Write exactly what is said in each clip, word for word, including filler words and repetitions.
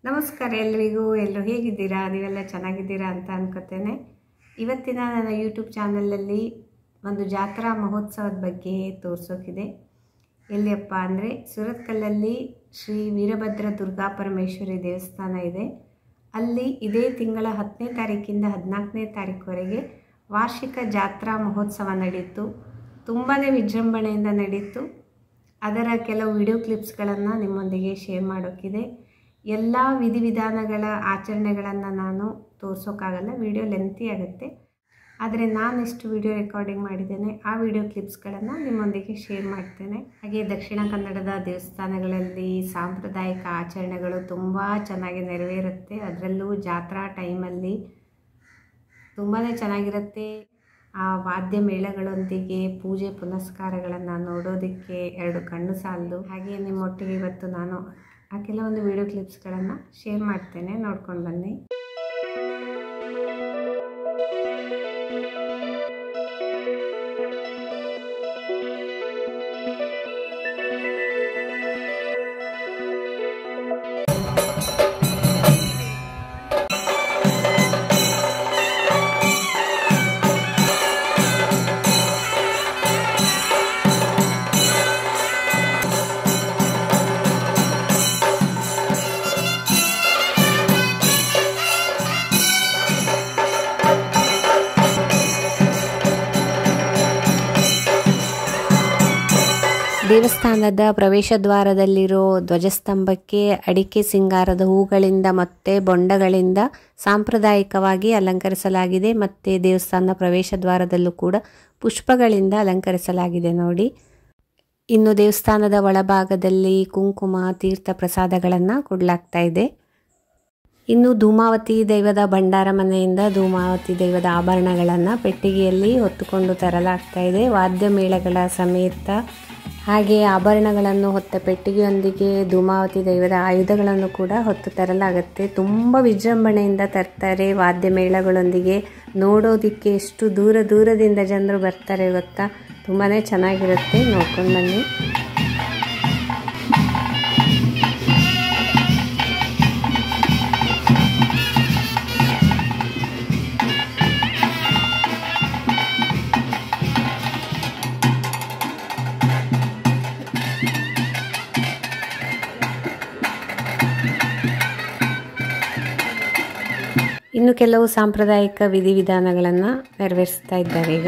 ನಮಸ್ಕಾರ ಎಲ್ಲರಿಗೂ. ಎಲ್ಲರೂ ಹೇಗಿದ್ದೀರಾ? ನೀವೆಲ್ಲ ಚೆನ್ನಾಗಿದ್ದೀರಾ ಅಂತ ಅನ್ಕೋತೇನೆ. ಇವತ್ತಿನ ನನ್ನ ಯೂಟ್ಯೂಬ್ ಚಾನಲಲ್ಲಿ ಒಂದು ಜಾತ್ರಾ ಮಹೋತ್ಸವದ ಬಗ್ಗೆ ತೋರಿಸೋಕಿದೆ. ಎಲ್ಲಿಯಪ್ಪ ಅಂದರೆ ಸುರತ್ಕಲ್ಲಲ್ಲಿ ಶ್ರೀ ವೀರಭದ್ರ ದುರ್ಗಾ ಪರಮೇಶ್ವರಿ ದೇವಸ್ಥಾನ ಇದೆ. ಅಲ್ಲಿ ಇದೇ ತಿಂಗಳ ಹತ್ತನೇ ತಾರೀಕಿಂದ ಹದಿನಾಲ್ಕನೇ ತಾರೀಕುವರೆಗೆ ವಾರ್ಷಿಕ ಜಾತ್ರಾ ಮಹೋತ್ಸವ ನಡೆಯಿತು. ತುಂಬಾ ವಿಜೃಂಭಣೆಯಿಂದ ನಡೆಯಿತು. ಅದರ ಕೆಲವು ವಿಡಿಯೋ ಕ್ಲಿಪ್ಸ್ಗಳನ್ನು ನಿಮ್ಮೊಂದಿಗೆ ಶೇರ್ ಮಾಡೋಕ್ಕಿದೆ. ಎಲ್ಲ ವಿಧಿವಿಧಾನಗಳ ಆಚರಣೆಗಳನ್ನು ನಾನು ತೋರಿಸೋಕ್ಕಾಗಲ್ಲ, ವಿಡಿಯೋ ಲೆಂತಿ ಆಗುತ್ತೆ. ಆದರೆ ನಾನು ಎಷ್ಟು ವಿಡಿಯೋ ರೆಕಾರ್ಡಿಂಗ್ ಮಾಡಿದ್ದೇನೆ ಆ ವಿಡಿಯೋ ಕ್ಲಿಪ್ಸ್ಗಳನ್ನು ನಿಮ್ಮೊಂದಿಗೆ ಶೇರ್ ಮಾಡ್ತೇನೆ. ಹಾಗೆ ದಕ್ಷಿಣ ಕನ್ನಡದ ದೇವಸ್ಥಾನಗಳಲ್ಲಿ ಸಾಂಪ್ರದಾಯಿಕ ಆಚರಣೆಗಳು ತುಂಬ ಚೆನ್ನಾಗಿ ನೆರವೇರುತ್ತೆ. ಅದರಲ್ಲೂ ಜಾತ್ರಾ ಟೈಮಲ್ಲಿ ತುಂಬಾ ಚೆನ್ನಾಗಿರುತ್ತೆ. ಆ ವಾದ್ಯ ಮೇಳಗಳೊಂದಿಗೆ ಪೂಜೆ ಪುನಸ್ಕಾರಗಳನ್ನು ನೋಡೋದಕ್ಕೆ ಎರಡು ಕಣ್ಣು ಸಾಲದು. ಹಾಗೆ ನಿಮ್ಮೊಟ್ಟಿಗೆ ಇವತ್ತು ನಾನು ಆ ಕೆಲವೊಂದು ವಿಡಿಯೋ ಕ್ಲಿಪ್ಸ್ಗಳನ್ನು ಶೇರ್ ಮಾಡ್ತೇನೆ, ನೋಡ್ಕೊಂಡು ಬನ್ನಿ. ದೇವಸ್ಥಾನದ ಪ್ರವೇಶ ದ್ವಾರದಲ್ಲಿರೋ ಧ್ವಜಸ್ತಂಭಕ್ಕೆ ಅಡಿಕೆ ಸಿಂಗಾರದ ಹೂಗಳಿಂದ ಮತ್ತು ಬೊಂಡಗಳಿಂದ ಸಾಂಪ್ರದಾಯಿಕವಾಗಿ ಅಲಂಕರಿಸಲಾಗಿದೆ. ಮತ್ತು ದೇವಸ್ಥಾನದ ಪ್ರವೇಶ ದ್ವಾರದಲ್ಲೂ ಕೂಡ ಪುಷ್ಪಗಳಿಂದ ಅಲಂಕರಿಸಲಾಗಿದೆ ನೋಡಿ. ಇನ್ನು ದೇವಸ್ಥಾನದ ಒಳಭಾಗದಲ್ಲಿ ಕುಂಕುಮ ತೀರ್ಥ ಪ್ರಸಾದಗಳನ್ನು ಕೊಡಲಾಗ್ತಾ ಇದೆ. ಇನ್ನು ಧೂಮಾವತಿ ದೈವದ ಭಂಡಾರ ಮನೆಯಿಂದ ಧೂಮಾವತಿ ದೈವದ ಆಭರಣಗಳನ್ನು ಪೆಟ್ಟಿಗೆಯಲ್ಲಿ ಹೊತ್ತುಕೊಂಡು ತರಲಾಗ್ತಾ ಇದೆ. ವಾದ್ಯ ಮೇಳಗಳ ಸಮೇತ ಹಾಗೆ ಆಭರಣಗಳನ್ನು ಹೊತ್ತ ಪೆಟ್ಟಿಗೆಯೊಂದಿಗೆ ಧೂಮಾವತಿ ದೈವದ ಆಯುಧಗಳನ್ನು ಕೂಡ ಹೊತ್ತು ತರಲಾಗುತ್ತೆ. ತುಂಬ ವಿಜೃಂಭಣೆಯಿಂದ ತರ್ತಾರೆ ವಾದ್ಯ ಮೇಳಗಳೊಂದಿಗೆ. ನೋಡೋದಕ್ಕೆ ಎಷ್ಟು ದೂರ ದೂರದಿಂದ ಜನರು ಬರ್ತಾರೆ ಗೊತ್ತಾ, ತುಂಬಾ ಚೆನ್ನಾಗಿರುತ್ತೆ. ನೋಡ್ಕೊಂಡು ಬನ್ನಿ. ಇನ್ನು ಕೆಲವು ಸಾಂಪ್ರದಾಯಿಕ ವಿಧಿವಿಧಾನಗಳನ್ನು ನೆರವೇರಿಸ್ತಾ ಇದ್ದಾರೆ ಈಗ.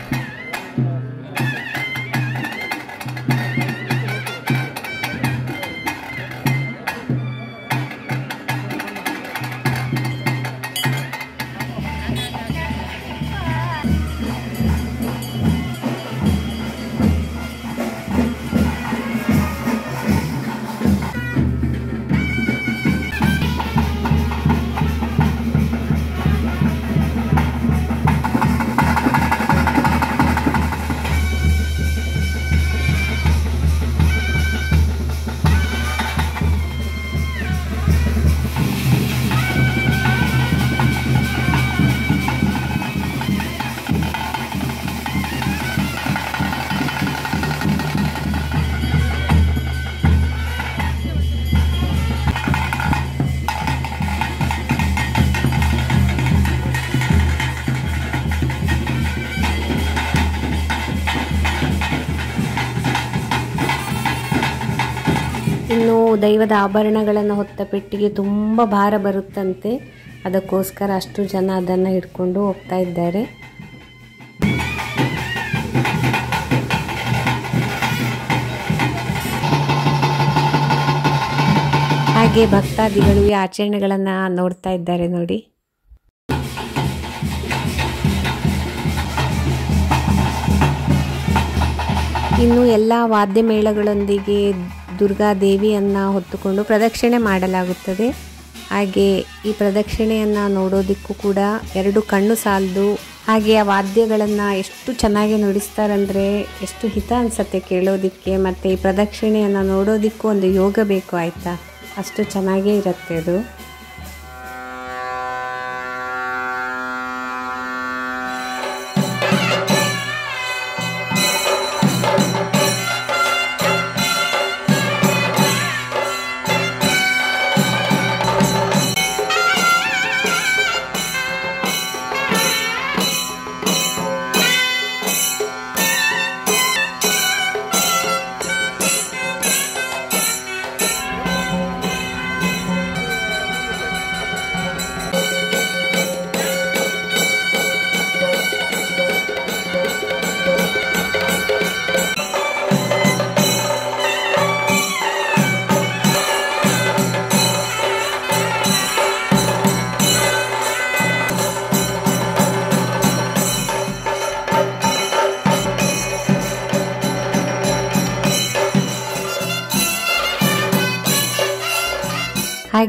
ಇನ್ನು ದೈವದ ಆಭರಣಗಳನ್ನು ಹೊತ್ತ ಪೆಟ್ಟಿಗೆ ತುಂಬ ಭಾರ ಬರುತ್ತಂತೆ. ಅದಕ್ಕೋಸ್ಕರ ಅಷ್ಟು ಜನ ಅದನ್ನು ಹಿಡ್ಕೊಂಡು ಹೋಗ್ತಾ ಇದ್ದಾರೆ. ಹಾಗೆ ಭಕ್ತಾದಿಗಳು ಈ ಆಚರಣೆಗಳನ್ನು ನೋಡ್ತಾ ಇದ್ದಾರೆ ನೋಡಿ. ಇನ್ನು ಎಲ್ಲ ವಾದ್ಯ ಮೇಳಗಳೊಂದಿಗೆ ದುರ್ಗಾ ದೇವಿಯನ್ನು ಹೊತ್ತುಕೊಂಡು ಪ್ರದಕ್ಷಿಣೆ ಮಾಡಲಾಗುತ್ತದೆ. ಹಾಗೆ ಈ ಪ್ರದಕ್ಷಿಣೆಯನ್ನು ನೋಡೋದಕ್ಕೂ ಕೂಡ ಎರಡು ಕಣ್ಣು ಸಾಲದು. ಹಾಗೆ ಆ ವಾದ್ಯಗಳನ್ನು ಎಷ್ಟು ಚೆನ್ನಾಗಿ ನುಡಿಸ್ತಾರಂದರೆ ಎಷ್ಟು ಹಿತ ಅನಿಸುತ್ತೆ ಕೇಳೋದಕ್ಕೆ. ಮತ್ತು ಈ ಪ್ರದಕ್ಷಿಣೆಯನ್ನು ನೋಡೋದಕ್ಕೂ ಒಂದು ಯೋಗ ಬೇಕು ಆಯಿತಾ, ಅಷ್ಟು ಚೆನ್ನಾಗೇ ಇರುತ್ತೆ ಅದು.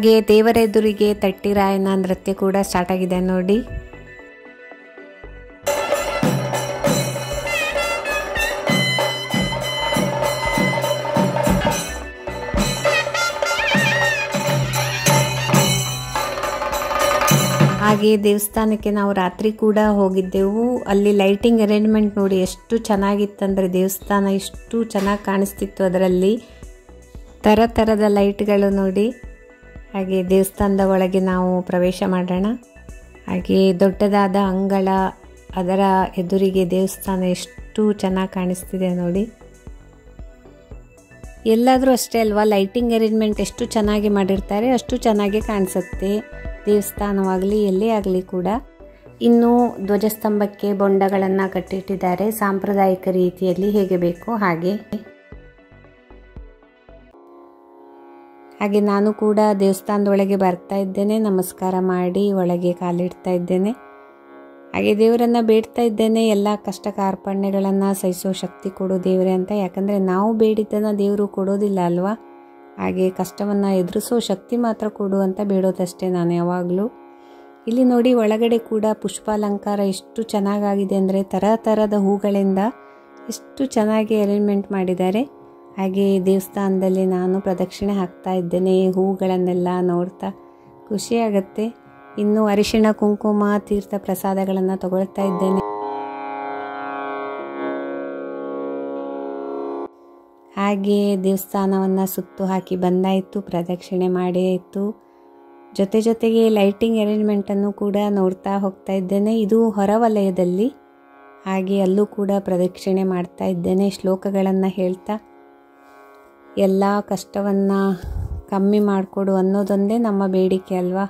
ಹಾಗೆ ದೇವರ ಎದುರಿಗೆ ತಟ್ಟಿರಾಯನ ನೃತ್ಯ ಕೂಡ ಸ್ಟಾರ್ಟ್ ಆಗಿದೆ ನೋಡಿ. ಹಾಗೆ ದೇವಸ್ಥಾನಕ್ಕೆ ನಾವು ರಾತ್ರಿ ಕೂಡ ಹೋಗಿದ್ದೆವು. ಅಲ್ಲಿ ಲೈಟಿಂಗ್ ಅರೇಂಜ್ಮೆಂಟ್ ನೋಡಿ ಎಷ್ಟು ಚೆನ್ನಾಗಿತ್ತಂದರೆ ದೇವಸ್ಥಾನ ಎಷ್ಟು ಚೆನ್ನಾಗಿ ಕಾಣಿಸ್ತಿತ್ತು. ಅದರಲ್ಲಿ ಥರ ಥರದ ಲೈಟ್ಗಳು ನೋಡಿ. ಹಾಗೆ ದೇವಸ್ಥಾನದ ಒಳಗೆ ನಾವು ಪ್ರವೇಶ ಮಾಡೋಣ. ಹಾಗೆ ದೊಡ್ಡದಾದ ಅಂಗಳ, ಅದರ ಎದುರಿಗೆ ದೇವಸ್ಥಾನ ಎಷ್ಟು ಚೆನ್ನಾಗಿ ಕಾಣಿಸ್ತಿದೆ ನೋಡಿ. ಎಲ್ಲಾದರೂ ಅಷ್ಟೇ ಅಲ್ವಾ, ಲೈಟಿಂಗ್ ಅರೇಂಜ್ಮೆಂಟ್ ಎಷ್ಟು ಚೆನ್ನಾಗಿ ಮಾಡಿರ್ತಾರೆ ಅಷ್ಟು ಚೆನ್ನಾಗಿ ಕಾಣಿಸುತ್ತೆ ದೇವಸ್ಥಾನವಾಗಲಿ ಎಲ್ಲೇ ಆಗಲಿ ಕೂಡ. ಇನ್ನು ಧ್ವಜಸ್ತಂಭಕ್ಕೆ ಬೊಂಡಗಳನ್ನು ಕಟ್ಟಿಟ್ಟಿದ್ದಾರೆ ಸಾಂಪ್ರದಾಯಿಕ ರೀತಿಯಲ್ಲಿ ಹೇಗೆ ಬೇಕೋ ಹಾಗೆ. ಹಾಗೆ ನಾನು ಕೂಡ ದೇವಸ್ಥಾನದೊಳಗೆ ಬರ್ತಾ ಇದ್ದೇನೆ, ನಮಸ್ಕಾರ ಮಾಡಿ ಒಳಗೆ ಕಾಲಿಡ್ತಾ ಇದ್ದೇನೆ. ಹಾಗೆ ದೇವರನ್ನು ಬೇಡ್ತಾ ಇದ್ದೇನೆ, ಎಲ್ಲ ಕಷ್ಟ ಕಾರ್ಪಣ್ಯಗಳನ್ನು ಸಹಿಸೋ ಶಕ್ತಿ ಕೊಡು ದೇವರೇ ಅಂತ. ಯಾಕಂದರೆ ನಾವು ಬೇಡಿದ್ದನ್ನು ದೇವರು ಕೊಡೋದಿಲ್ಲ ಅಲ್ವಾ. ಹಾಗೆ ಕಷ್ಟವನ್ನು ಎದುರಿಸೋ ಶಕ್ತಿ ಮಾತ್ರ ಕೊಡು ಅಂತ ಬೇಡೋದಷ್ಟೇ ನಾನು ಯಾವಾಗಲೂ. ಇಲ್ಲಿ ನೋಡಿ ಒಳಗಡೆ ಕೂಡ ಪುಷ್ಪಾಲಂಕಾರ ಎಷ್ಟು ಚೆನ್ನಾಗಾಗಿದೆ ಅಂದರೆ ಥರ ಥರದ ಹೂಗಳಿಂದ ಎಷ್ಟು ಚೆನ್ನಾಗಿ ಅರೇಂಜ್ಮೆಂಟ್ ಮಾಡಿದ್ದಾರೆ. ಹಾಗೆ ದೇವಸ್ಥಾನದಲ್ಲಿ ನಾನು ಪ್ರದಕ್ಷಿಣೆ ಹಾಕ್ತಾ ಇದ್ದೇನೆ, ಹೂಗಳನ್ನೆಲ್ಲ ನೋಡ್ತಾ ಖುಷಿಯಾಗತ್ತೆ. ಇನ್ನು ಅರಿಶಿಣ ಕುಂಕುಮ ತೀರ್ಥ ಪ್ರಸಾದಗಳನ್ನು ತಗೊಳ್ತಾ ಇದ್ದೇನೆ. ಹಾಗೆ ದೇವಸ್ಥಾನವನ್ನು ಸುತ್ತು ಹಾಕಿ ಬಂದಾಯಿತು, ಪ್ರದಕ್ಷಿಣೆ ಮಾಡಿ ಆಯಿತು. ಜೊತೆ ಜೊತೆಗೆ ಲೈಟಿಂಗ್ ಅರೇಂಜ್ಮೆಂಟನ್ನು ಕೂಡ ನೋಡ್ತಾ ಹೋಗ್ತಾ ಇದ್ದೇನೆ. ಇದು ಹೊರವಲಯದಲ್ಲಿ. ಹಾಗೆ ಅಲ್ಲೂ ಕೂಡ ಪ್ರದಕ್ಷಿಣೆ ಮಾಡ್ತಾ ಇದ್ದೇನೆ, ಶ್ಲೋಕಗಳನ್ನು ಹೇಳ್ತಾ. ಎಲ್ಲ ಕಷ್ಟವನ್ನು ಕಮ್ಮಿ ಮಾಡಿಕೊಡು ಅನ್ನೋದೊಂದೇ ನಮ್ಮ ಬೇಡಿಕೆ ಅಲ್ವಾ.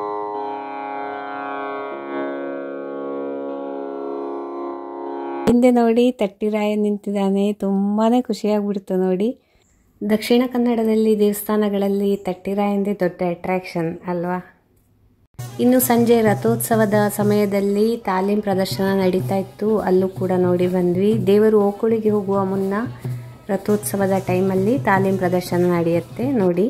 ಹಿಂದೆ ನೋಡಿ ತಟ್ಟಿರಾಯ ನಿಂತಿದ್ದಾನೆ, ತುಂಬಾ ಖುಷಿಯಾಗ್ಬಿಡ್ತು ನೋಡಿ. ದಕ್ಷಿಣ ಕನ್ನಡದಲ್ಲಿ ದೇವಸ್ಥಾನಗಳಲ್ಲಿ ತಟ್ಟಿರಾಯಂದೇ ದೊಡ್ಡ ಅಟ್ರಾಕ್ಷನ್ ಅಲ್ವಾ. ಇನ್ನು ಸಂಜೆ ರಥೋತ್ಸವದ ಸಮಯದಲ್ಲಿ ತಾಲೀಮ್ ಪ್ರದರ್ಶನ ನಡೀತಾ ಇತ್ತು, ಅಲ್ಲೂ ಕೂಡ ನೋಡಿ ಬಂದ್ವಿ. ದೇವರು ಓಕುಳಿಗೆ ಹೋಗುವ ಮುನ್ನ ರಥೋತ್ಸವದ ಟೈಮಲ್ಲಿ ತಾಲೀಮ್ ಪ್ರದರ್ಶನ ನಡೆಯುತ್ತೆ ನೋಡಿ.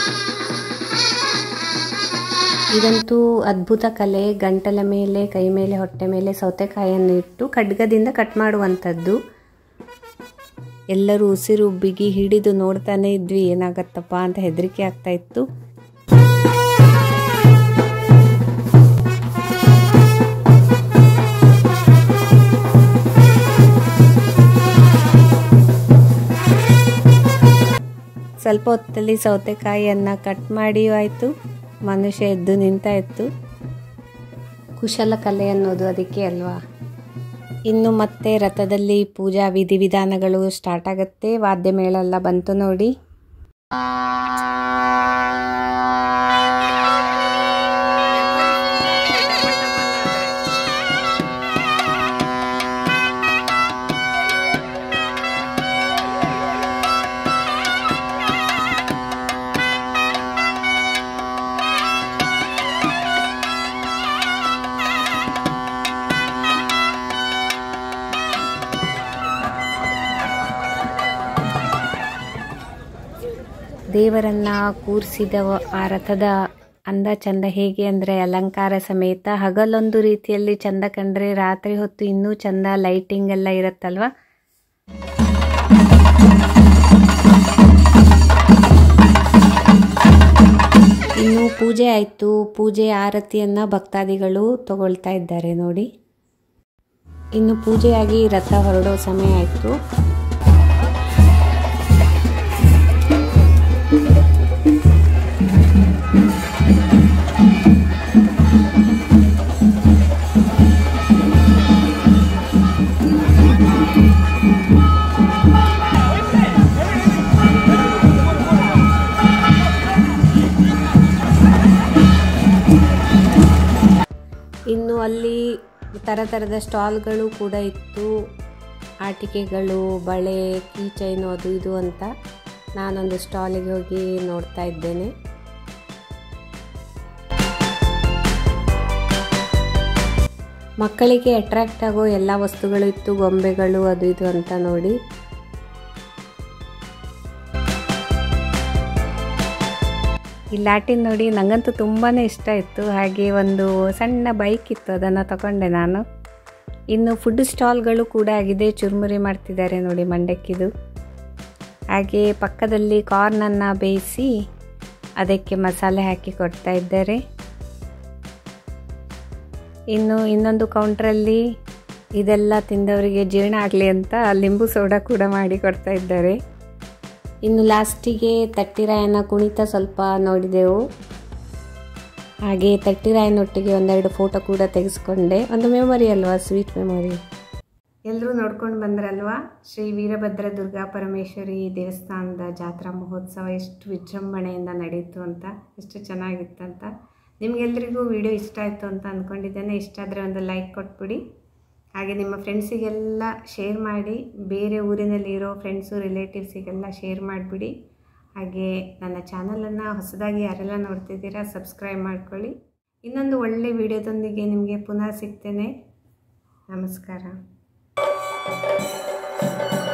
ಇದಂತೂ ಅದ್ಭುತ ಕಲೆ. ಗಂಟಲ ಮೇಲೆ, ಕೈ ಮೇಲೆ, ಹೊಟ್ಟೆ ಮೇಲೆ ಸೌತೆಕಾಯಿಯನ್ನು ಇಟ್ಟು ಖಡ್ಗದಿಂದ ಕಟ್ ಮಾಡುವಂಥದ್ದು. ಎಲ್ಲರೂ ಉಸಿರು ಬಿಗಿ ಹಿಡಿದು ನೋಡ್ತಾನೆ ಇದ್ವಿ, ಏನಾಗತ್ತಪ್ಪ ಅಂತ ಹೆದರಿಕೆ ಆಗ್ತಾ ಇತ್ತು. ಸ್ವಲ್ಪ ಹೊತ್ತಲ್ಲಿ ಸೌತೆಕಾಯಿಯನ್ನು ಕಟ್ ಮಾಡಿಯೂ ಆಯಿತು, ಮನುಷ್ಯ ಎದ್ದು ನಿಂತ ಇತ್ತು. ಕುಶಲ ಕಲೆ ಅನ್ನೋದು ಅದಕ್ಕೆ ಅಲ್ವಾ. ಇನ್ನು ಮತ್ತೆ ರಥದಲ್ಲಿ ಪೂಜಾ ವಿಧಿವಿಧಾನಗಳು ಸ್ಟಾರ್ಟ್ ಆಗುತ್ತೆ. ವಾದ್ಯ ಮೇಳ ಎಲ್ಲ ಬಂತು ನೋಡಿ. ದೇವರನ್ನ ಕೂರಿಸಿದ ಆ ರಥದ ಅಂದ ಚಂದ ಹೇಗೆ ಅಂದರೆ ಅಲಂಕಾರ ಸಮೇತ. ಹಗಲೊಂದು ರೀತಿಯಲ್ಲಿ ಚಂದ ಕಂಡ್ರೆ ರಾತ್ರಿ ಹೊತ್ತು ಇನ್ನೂ ಚಂದ ಲೈಟಿಂಗ್ ಎಲ್ಲ ಇರುತ್ತಲ್ವ. ಇನ್ನು ಪೂಜೆ ಆಯಿತು. ಪೂಜೆ ಆರತಿಯನ್ನು ಭಕ್ತಾದಿಗಳು ತಗೊಳ್ತಾ ಇದ್ದಾರೆ ನೋಡಿ. ಇನ್ನು ಪೂಜೆಯಾಗಿ ರಥ ಹೊರಡೋ ಸಮಯ ಆಯಿತು. ಇನ್ನು ಅಲ್ಲಿ ಥರ ಥರದ ಸ್ಟಾಲ್ಗಳು ಕೂಡ ಇತ್ತು. ಆಟಿಕೆಗಳು, ಬಳೆ, ಕೀ ಚೈನು ಅದು ಇದು ಅಂತ. ನಾನೊಂದು ಸ್ಟಾಲಿಗೆ ಹೋಗಿ ನೋಡ್ತಾ ಇದ್ದೇನೆ. ಮಕ್ಕಳಿಗೆ ಅಟ್ರಾಕ್ಟ್ ಆಗೋ ಎಲ್ಲ ವಸ್ತುಗಳು ಇತ್ತು, ಗೊಂಬೆಗಳು ಅದು ಇದು ಅಂತ ನೋಡಿ. ಈ ಲ್ಯಾಟಿನ್ ನೋಡಿ ನನಗಂತೂ ತುಂಬಾ ಇಷ್ಟ ಇತ್ತು. ಹಾಗೆ ಒಂದು ಸಣ್ಣ ಬೈಕ್ ಇತ್ತು, ಅದನ್ನು ತಗೊಂಡೆ ನಾನು. ಇನ್ನು ಫುಡ್ ಸ್ಟಾಲ್ಗಳು ಕೂಡ ಆಗಿದೆ. ಚುರುಮುರಿ ಮಾಡ್ತಿದ್ದಾರೆ ನೋಡಿ ಮಂಡಕ್ಕಿದು. ಹಾಗೆ ಪಕ್ಕದಲ್ಲಿ ಕಾರ್ನನ್ನು ಬೇಯಿಸಿ ಅದಕ್ಕೆ ಮಸಾಲೆ ಹಾಕಿ ಕೊಡ್ತಾ ಇದ್ದಾರೆ. ಇನ್ನು ಇನ್ನೊಂದು ಕೌಂಟ್ರಲ್ಲಿ ಇದೆಲ್ಲ ತಿಂದವರಿಗೆ ಜೀರ್ಣ ಆಗಲಿ ಅಂತ ಲಿಂಬು ಸೋಡಾ ಕೂಡ ಮಾಡಿ ಕೊಡ್ತಾ ಇದ್ದಾರೆ. ಇನ್ನು ಲಾಸ್ಟಿಗೆ ತಟ್ಟಿರಾಯನ ಕುಣಿತ ಸ್ವಲ್ಪ ನೋಡಿದೆವು. ಹಾಗೆ ತಟ್ಟಿರಾಯನೊಟ್ಟಿಗೆ ಒಂದೆರಡು ಫೋಟೋ ಕೂಡ ತೆಗೆಸ್ಕೊಂಡೆ. ಒಂದು ಮೆಮೊರಿ ಅಲ್ವಾ, ಸ್ವೀಟ್ ಮೆಮೊರಿ. ಎಲ್ಲರೂ ನೋಡ್ಕೊಂಡು ಬಂದ್ರಲ್ವಾ ಶ್ರೀ ವೀರಭದ್ರ ದುರ್ಗಾ ಪರಮೇಶ್ವರಿ ದೇವಸ್ಥಾನದ ಜಾತ್ರಾ ಮಹೋತ್ಸವ ಎಷ್ಟು ವಿಜೃಂಭಣೆಯಿಂದ ನಡೆಯಿತು ಅಂತ, ಎಷ್ಟು ಚೆನ್ನಾಗಿತ್ತಂತ. ನಿಮಗೆಲ್ಲರಿಗೂ ವಿಡಿಯೋ ಇಷ್ಟ ಆಯಿತು ಅಂತ ಅಂದ್ಕೊಂಡಿದ್ದೇನೆ. ಇಷ್ಟ ಆದರೆ ಒಂದು ಲೈಕ್ ಕೊಟ್ಬಿಡಿ. ಹಾಗೆ ನಿಮ್ಮ ಫ್ರೆಂಡ್ಸಿಗೆಲ್ಲ ಶೇರ್ ಮಾಡಿ, ಬೇರೆ ಊರಿನಲ್ಲಿರೋ ಫ್ರೆಂಡ್ಸು ರಿಲೇಟಿವ್ಸಿಗೆಲ್ಲ ಶೇರ್ ಮಾಡಿಬಿಡಿ. ಹಾಗೆ ನನ್ನ ಚಾನಲನ್ನು ಹೊಸದಾಗಿ ಯಾರೆಲ್ಲ ನೋಡ್ತಿದ್ದೀರಾ ಸಬ್ಸ್ಕ್ರೈಬ್ ಮಾಡ್ಕೊಳ್ಳಿ. ಇನ್ನೊಂದು ಒಳ್ಳೆ ವಿಡಿಯೋದೊಂದಿಗೆ ನಿಮಗೆ ಪುನಃ ಸಿಗ್ತೇನೆ. ನಮಸ್ಕಾರ.